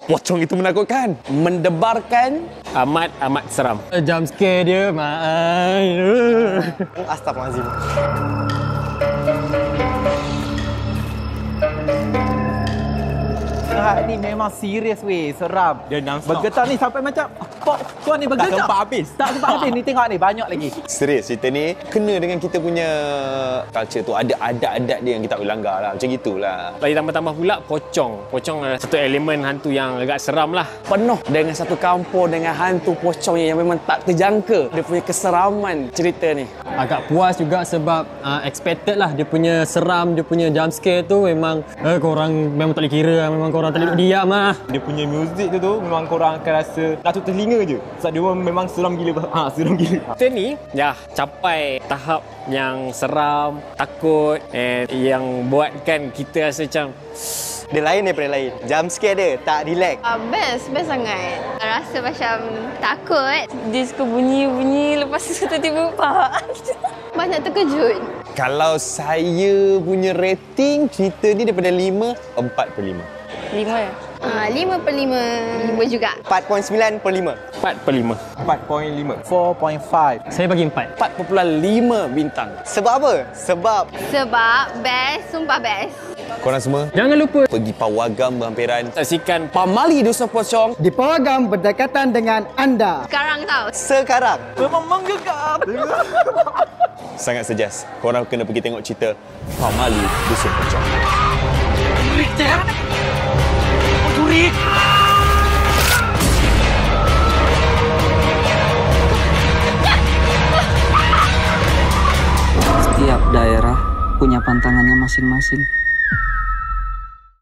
Pocong itu menakutkan, mendebarkan, amat seram. Jump scare dia, Astagfirullahaladzim. Ni memang serius weh, seram. Dia non-stop. Bergetar ni sampai macam tuan ni bergetar. Tak sempat habis. Tak sempat habis. Ni tengok ni, banyak lagi. serius cerita ni kena dengan kita punya culture tu. Ada adat-adat dia yang kita tak boleh langgar lah. Macam gitulah. Lagi tambah-tambah pula pocong. Pocong adalah satu elemen hantu yang agak seram lah. Penuh dengan satu kampung dengan hantu pocong yang memang tak terjangka. Dia punya keseraman cerita ni. agak puas juga sebab expected lah dia punya seram, dia punya jump scare tu memang korang memang tak boleh kira, memang korang tak boleh duduk diam lah. Dia punya muzik tu memang korang akan rasa nak tutup telinga je. Sebab dia memang seram gila. Seram gila. Kita ni capai tahap yang seram, takut, and yang buatkan kita rasa macam dia lain daripada lain. Jump scare dia tak relax. Best sangat. Rasa macam takut. Dia suka bunyi-bunyi lepas tu tiba-tiba banyak terkejut. Kalau saya punya rating cerita ni daripada 5, 4/5. 5. 5/5 juga. 4.9/5. 4/5. 4.5. 4.5. Saya bagi 4. 4.5 bintang. Sebab apa? Sebab Best, sumpah best. Korang semua Jangan lupa pergi Pawagam berhampiran. Saksikan Pamali Dusun Pocong. Di Pawagam berdekatan dengan anda. Sekarang tau. sekarang Memang menggegap. Sangat suggest. Korang kena pergi tengok cerita Pamali Dusun Pocong. Setiap daerah punya pantangannya masing-masing.